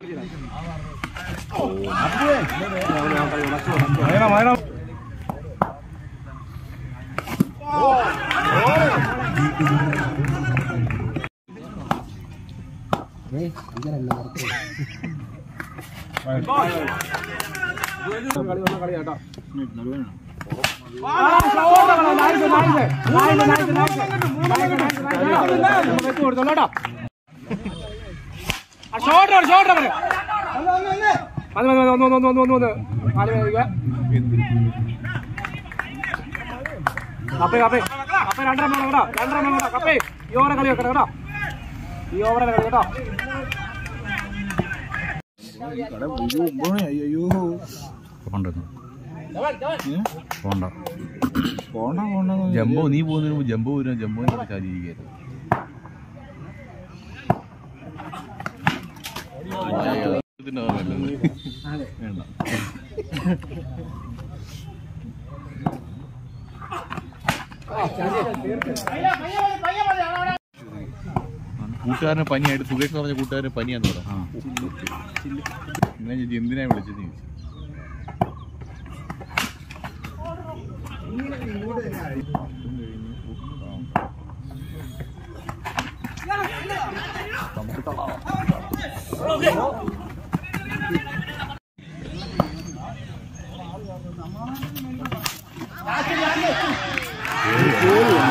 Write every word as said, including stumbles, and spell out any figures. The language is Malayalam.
കപ്പേ കപ്പേ കപ്പേ രണ്ടര മണി കേട്ടോ രണ്ടര മണി കേട്ടോ കപ്പേ ഈ ഓവറെ കളി വെക്കണം കേട്ടോ ഈ ഓവറെ കളി കേട്ടോ അയ്യോ പോണ്ട പോണ്ട പോണ്ട ജംബോ നീ പോകുന്നതിന് മുമ്പ് ജംബോ വരും ജംബോ ചാരിയിരിക്കുന്നു വേണ്ട കൂട്ടുകാരന് പനിയായിട്ട് സുഖേഷ് പറഞ്ഞ കൂട്ടുകാരന് പനിയാന്ന് പറയാം എന്നാ ചേച്ചി എന്തിനാ വിളിച്ചത് ചോദിച്ചു Oh,